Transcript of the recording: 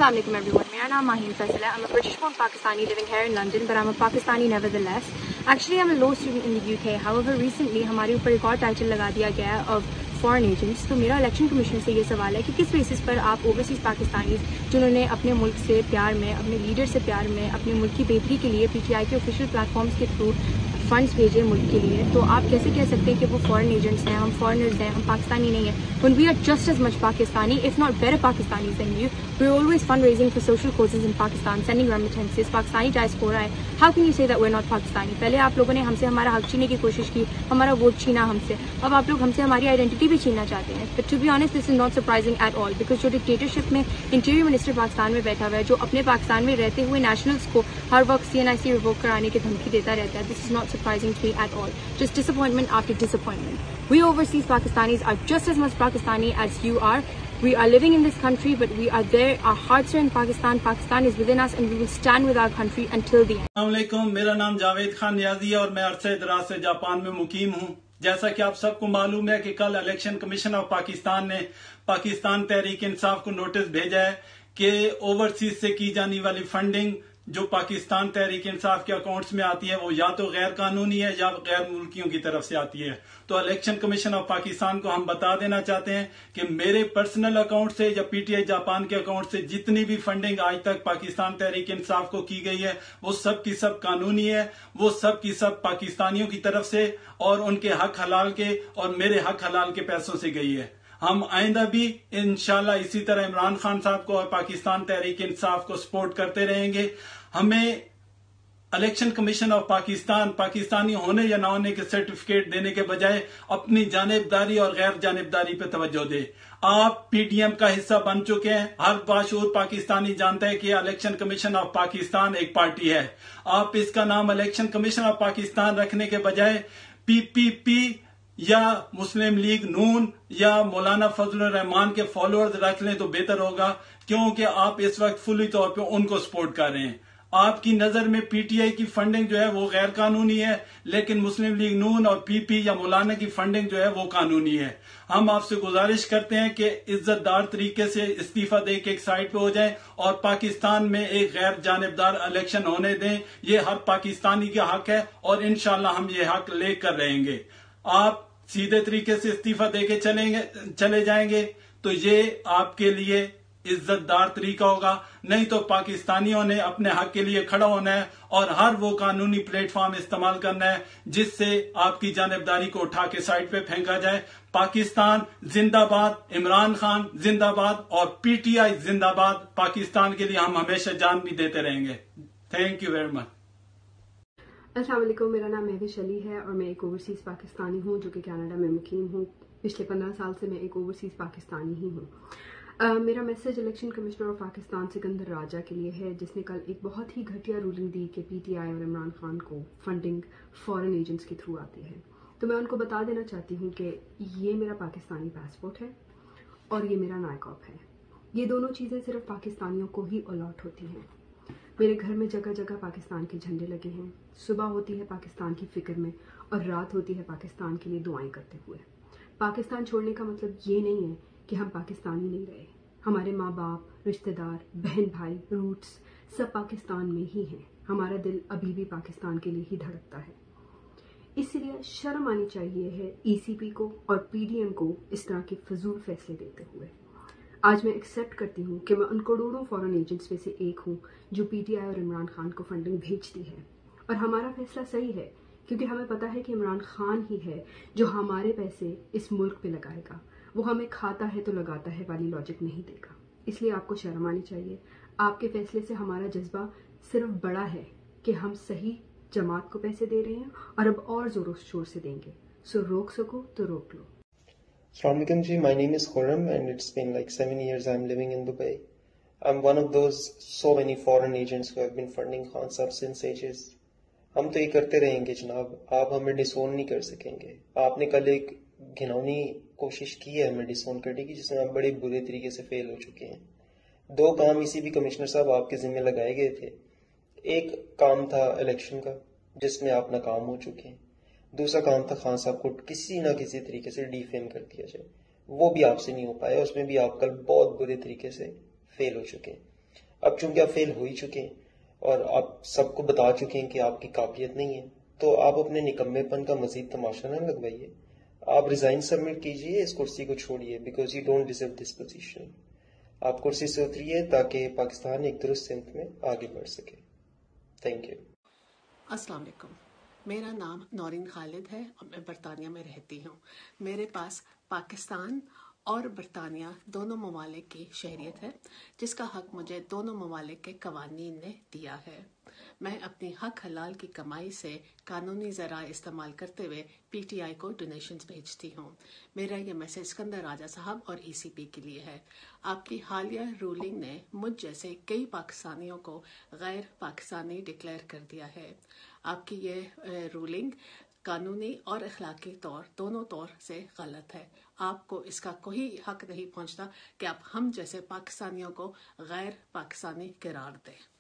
Assalamualaikum everyone. मेरा नाम माहीन फैसल है. I'm a British-born Pakistani living here in London, but I'm a Pakistani nevertheless. Actually, I'm a law student in the UK. However, recently हमारे ऊपर एक और title लगा दिया गया है of foreign agents. तो मेरा इलेक्शन कमीशन से ये सवाल है कि किस बेसिस पर आप ओवरसीज़ पाकिस्तानीज़ जिन्होंने अपने मुल्क से प्यार में, अपने लीडर से प्यार में, अपने मुल्क की बेहतरी के लिए PTI के ऑफिशियल प्लेटफॉर्म्स के थ्रू फंड्स भेजे मुल्क के लिए, तो आप कैसे कह सकते हैं कि वो फॉरेन एजेंट्स हैं, हम फॉरेनर्स हैं, हम पाकिस्तानी नहीं हैं, when we are just as much Pakistani, if not better Pakistanis than you. We're always fundraising for social causes in Pakistan, sending remittances, Pakistani diaspora है. How can you say that we're not Pakistani? पहले आप लोगों ने हमसे हमारा हक छीनने की कोशिश की, हमारा वोट छीना हमसे, अब आप लोग हमसे हमारी आइडेंटिटी भी छीनना चाहते हैं. But to be honest, this is not surprising at all, because जो डिक्टेटरशिप में इंटीरियर मिनिस्टर पाकिस्तान में बैठा हुआ है, जो अपने पाकिस्तान में रहते हुए नेशनल्स को हर वक्त CNIC रिवोक कराने की धमकी देता रहता है, this is not surprising to me at all. Just disappointment after disappointment. We overseas Pakistanis are just as much Pakistani as you are. We are living in this country, but we are there. Our hearts are in Pakistan. Pakistan is within us, and we will stand with our country until the end. अस्सलामुअलैकुम, मेरा नाम जावेद खान नियाजी है और मैं अरसे दराज से Japan में मुकीम हूँ. जैसा कि आप सबको मालूम है कि कल इलेक्शन कमीशन ऑफ पाकिस्तान ने पाकिस्तान तहरीक इंसाफ को नोटिस भेजा है कि ओवरसीज से की जाने वाली फंडिंग जो पाकिस्तान तहरीक इंसाफ के अकाउंट्स में आती है वो या तो गैर कानूनी है या गैर मुल्कियों की तरफ से आती है. तो इलेक्शन कमीशन ऑफ पाकिस्तान को हम बता देना चाहते हैं कि मेरे पर्सनल अकाउंट से या PTI जापान के अकाउंट से जितनी भी फंडिंग आज तक पाकिस्तान तहरीक इंसाफ को की गई है वो सब की सब कानूनी है, वो सब की सब पाकिस्तानियों की तरफ से और उनके हक हलाल के और मेरे हक हलाल के पैसों से गई है. हम आइंदा भी इंशाल्लाह इसी तरह इमरान खान साहब को और पाकिस्तान तहरीक इंसाफ को सपोर्ट करते रहेंगे. हमें election commission of Pakistan Pakistani होने या ना होने के सर्टिफिकेट देने के बजाय अपनी जानिबदारी और गैर जानिबदारी पे तवज्जो दे. आप PTM का हिस्सा बन चुके हैं. हर बाशऊर पाकिस्तानी जानता है कि इलेक्शन कमीशन ऑफ पाकिस्तान एक पार्टी है. आप इसका नाम इलेक्शन कमीशन ऑफ पाकिस्तान रखने के बजाय PPP या मुस्लिम लीग नून या मौलाना फजलुर रहमान के फॉलोअर्स रख लें तो बेहतर होगा, क्योंकि आप इस वक्त फुली तौर पे उनको सपोर्ट कर रहे हैं. आपकी नजर में PTI की फंडिंग जो है वो गैर कानूनी है, लेकिन मुस्लिम लीग नून और PP या मौलाना की फंडिंग जो है वो कानूनी है. हम आपसे गुजारिश करते हैं कि इज्जतदार तरीके से इस्तीफा दे के एक साइड पे हो जाएं और पाकिस्तान में एक गैर जानिबदार इलेक्शन होने दें. ये हर पाकिस्तानी का हक है और इंशाल्लाह हम ये हक लेकर रहेंगे. आप सीधे तरीके से इस्तीफा देके चले जाएंगे तो ये आपके लिए इज्जतदार तरीका होगा. नहीं तो पाकिस्तानियों ने अपने हक के लिए खड़ा होना है और हर वो कानूनी प्लेटफॉर्म इस्तेमाल करना है जिससे आपकी जानिबदारी को उठा के साइड पे फेंका जाए. पाकिस्तान जिंदाबाद, इमरान खान जिंदाबाद और PTI जिंदाबाद. पाकिस्तान के लिए हम हमेशा जान भी देते रहेंगे. Thank you very much. अस्सलाम वालेकुम, मेरा नाम महविश अली है और मैं एक ओवरसीज़ पाकिस्तानी हूँ जो कि कनाडा में मुकीम हूँ. पिछले 15 साल से मैं एक ओवरसीज़ पाकिस्तानी ही हूँ. मेरा message election commissioner of Pakistan Sikandar Raja के लिए है, जिसने कल एक बहुत ही घटिया रूलिंग दी कि PTI और इमरान खान को फंडिंग फॉरेन एजेंट्स के थ्रू आती है. तो मैं उनको बता देना चाहती हूँ कि ये मेरा पाकिस्तानी पासपोर्ट है और ये मेरा नायकॉप है. ये दोनों चीज़ें सिर्फ पाकिस्तानियों को ही अलॉट होती हैं. मेरे घर में जगह जगह पाकिस्तान के झंडे लगे हैं. सुबह होती है पाकिस्तान की फिक्र में और रात होती है पाकिस्तान के लिए दुआएं करते हुए. पाकिस्तान छोड़ने का मतलब ये नहीं है कि हम पाकिस्तानी नहीं रहे. हमारे माँ बाप, रिश्तेदार, बहन भाई, रूट्स सब पाकिस्तान में ही हैं. हमारा दिल अभी भी पाकिस्तान के लिए ही धड़कता है. इसलिए शर्म आनी चाहिए है ECP को और PDM को इस तरह के फजूल फैसले देते हुए. आज मैं एक्सेप्ट करती हूँ कि मैं उन करोड़ों फॉरेन एजेंट्स में से एक हूँ जो PTI और इमरान खान को फंडिंग भेजती है. और हमारा फैसला सही है क्योंकि हमें पता है कि इमरान खान ही है जो हमारे पैसे इस मुल्क पे लगाएगा. वो हमें खाता है तो लगाता है वाली लॉजिक नहीं देगा. इसलिए आपको शर्म आनी चाहिए. आपके फैसले से हमारा जज्बा सिर्फ बड़ा है कि हम सही जमात को पैसे दे रहे हैं और अब और जोरों शोर से देंगे. सो रोक सको तो रोक लो. Assalamualaikum ji, my name is Khurram and it's been like 7 years I'm living in Dubai. I'm one of those so many foreign agents who have been funding Khan Sahab since ages. हम तो ये करते रहेंगे जनाब, आप हमें डिसोन नहीं कर सकेंगे. आपने कल एक घिनौनी कोशिश की है हमें डिसोन करने की जिसमें हम बड़े बुरे तरीके से फेल हो चुके हैं. 2 काम ECB कमिश्नर साहब आपके जिम्मे लगाए गए थे. एक काम था इलेक्शन का जिसमें आप नाकाम हो चुके हैं. दूसरा काम था खान साहब को किसी ना किसी तरीके से डिफेम कर दिया जाए. वो भी आपसे नहीं हो पाया, उसमें भी आप कल बहुत बुरे तरीके से फेल हो चुके हैं. اب چونکہ آپ فیل ہو ہی چکے ہیں اور آپ سب کو بتا چکے ہیں کہ آپ کی قابلیت نہیں ہے، تو آپ اپنے نکمے پن کا مزید تماشا نہ لگوائیے. آپ ریزائن سبمٹ کیجئے، اس کرسی کو چھوڑیے، because you don't deserve this position. آپ کرسی سے اتریے تاکہ پاکستان ایک درست سمت میں آگے بڑھ سکے. Thank you. السلام علیکم. میرا نام نورین خالد ہے اور میں برطانیہ میں رہتی ہوں. میرے پاس پاکستان اور برطانیہ دونوں ممالک کی شہریت ہے، جس کا حق مجھے دونوں ممالک کے قوانین نے دیا ہے. میں اپنی حق حلال کی کمائی سے قانونی ذرائع استعمال کرتے ہوئے پی ٹی آئی کو ڈونیشنز بھیجتی ہوں. میرا یہ میسج اسکندر راجہ صاحب اور ای سی پی کے لیے ہے. آپ کی حالیہ رولنگ نے مجھ جیسے کئی پاکستانیوں کو غیر پاکستانی ڈکلیئر کر دیا ہے. آپ کی یہ رولنگ قانونی اور اخلاقی دونوں طور سے غلط ہے. آپ کو اس کا کوئی حق نہیں پہنچتا کہ آپ ہم جیسے پاکستانیوں کو غیر پاکستانی قرار دیں.